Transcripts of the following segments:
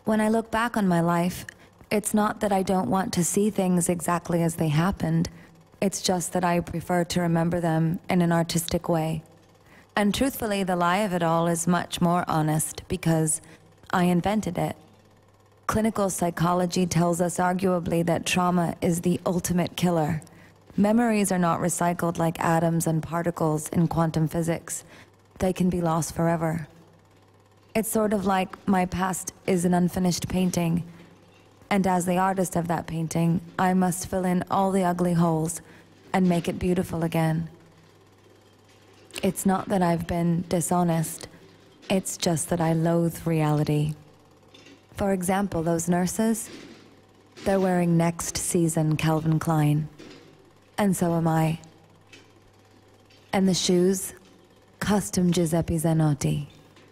When I look back on my life, it's not that I don't want to see things exactly as they happened. It's just that I prefer to remember them in an artistic way. And truthfully, the lie of it all is much more honest because I invented it. Clinical psychology tells us arguably that trauma is the ultimate killer. Memories are not recycled like atoms and particles in quantum physics. They can be lost forever. It's sort of like my past is an unfinished painting, and as the artist of that painting, I must fill in all the ugly holes and make it beautiful again. It's not that I've been dishonest, it's just that I loathe reality. For example, those nurses, they're wearing next season Calvin Klein. And so am I. And the shoes, custom Giuseppe Zanotti.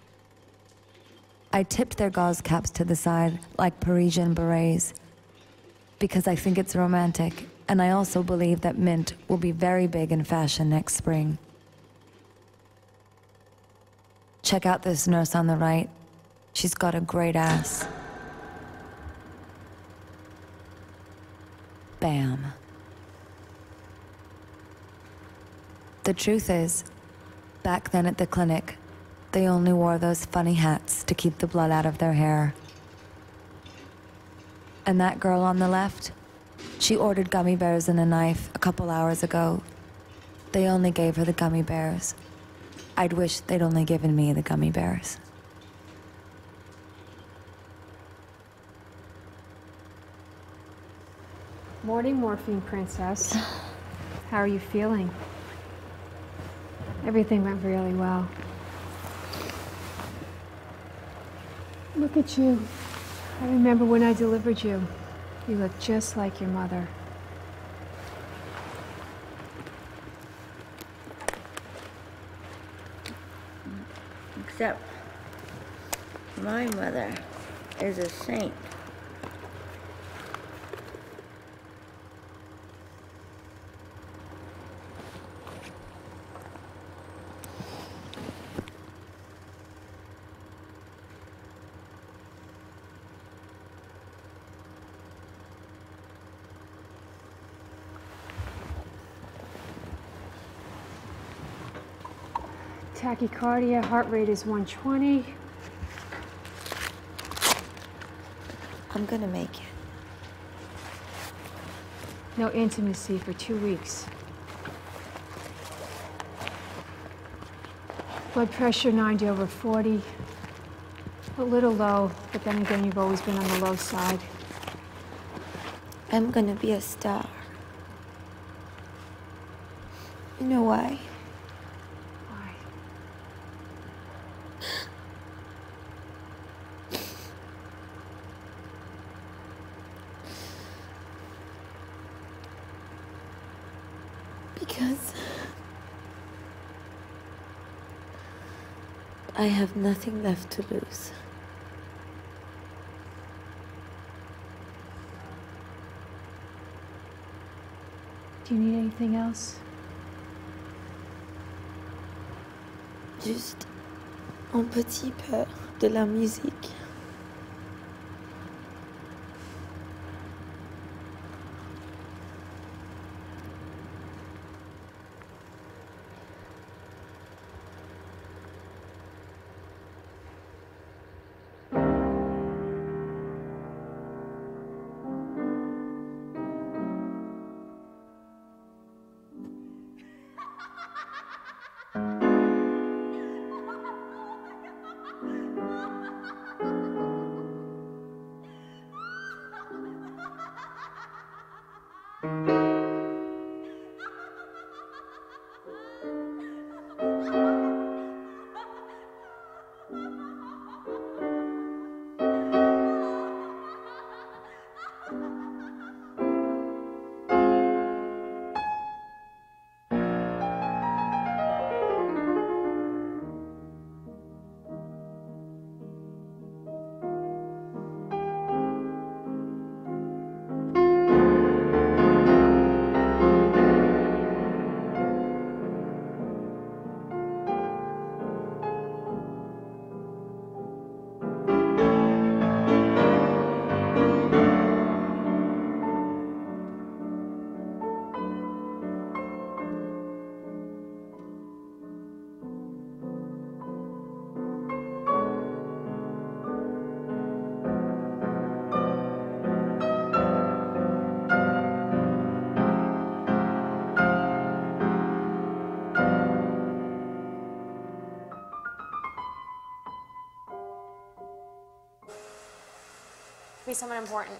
I tipped their gauze caps to the side like Parisian berets because I think it's romantic, and I also believe that mint will be very big in fashion next spring. Check out this nurse on the right. She's got a great ass. Bam. The truth is, back then at the clinic, they only wore those funny hats to keep the blood out of their hair. And that girl on the left, she ordered gummy bears and a knife a couple hours ago. They only gave her the gummy bears. I'd wish they'd only given me the gummy bears. Morning, Morphine Princess. How are you feeling? Everything went really well. Look at you. I remember when I delivered you. You look just like your mother. Except my mother is a saint. Tachycardia, heart rate is 120. I'm gonna make it. No intimacy for 2 weeks. Blood pressure 90/40. A little low, but then again, you've always been on the low side. I'm gonna be a star. You know why? Why? Because I have nothing left to lose. Do you need anything else? Juste un petit peu de la musique. Be someone important.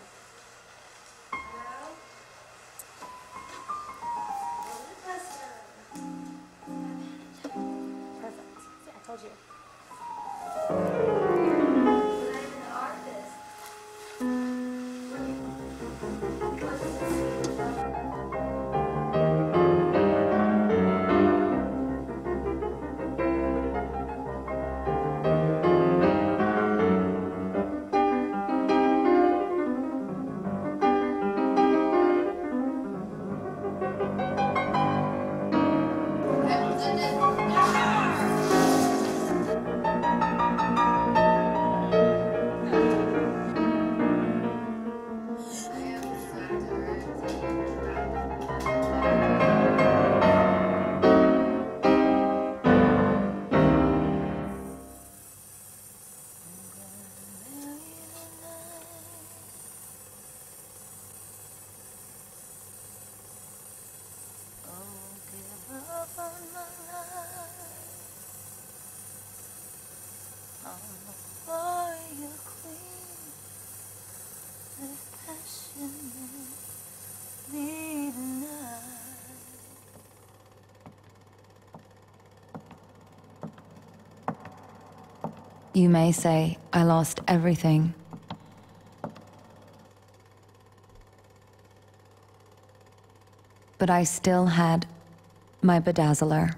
Perfect. See, I told you. You may say I lost everything. But I still had my bedazzler.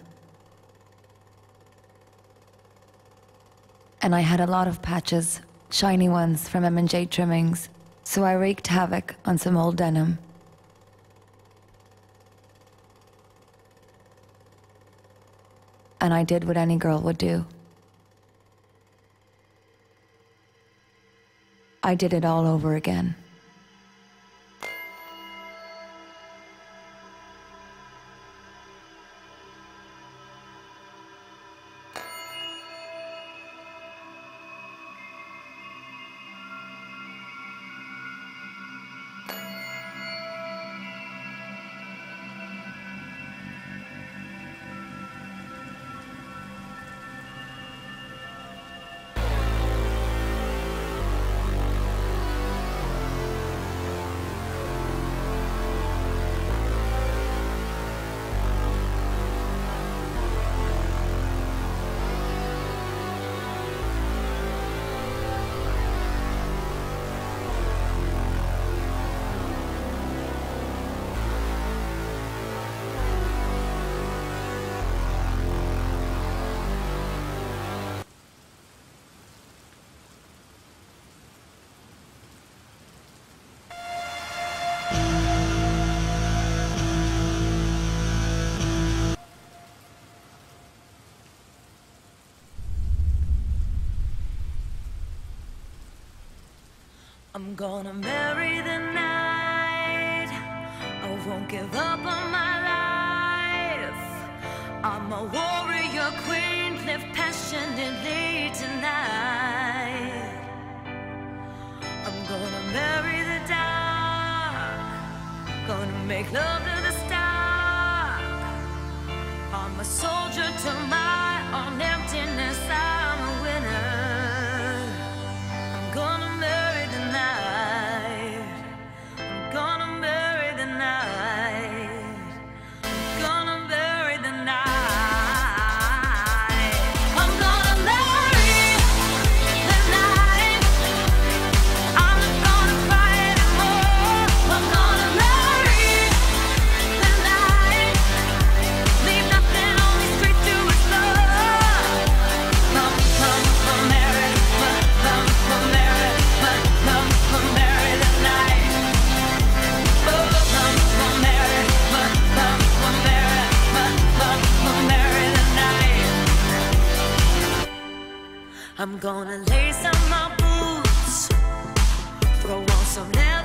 And I had a lot of patches, shiny ones from M&J trimmings, so I wreaked havoc on some old denim. And I did what any girl would do. I did it all over again. I'm gonna marry the night. I won't give up on my life. I'm a warrior queen, live passionately tonight. I'm gonna marry the dark, gonna make love to the stars. I'm a soldier to my own emptiness, I'm a winner. I'm gonna marry the night. I'm gonna marry the night. I'm gonna marry the night. I'm gonna marry the night. I'm not gonna cry anymore. I'm gonna marry the night. Leave nothing on these streets to explore. Marry, marry the night. Marry the night. I'm gonna lace up my boots, throw on some nails.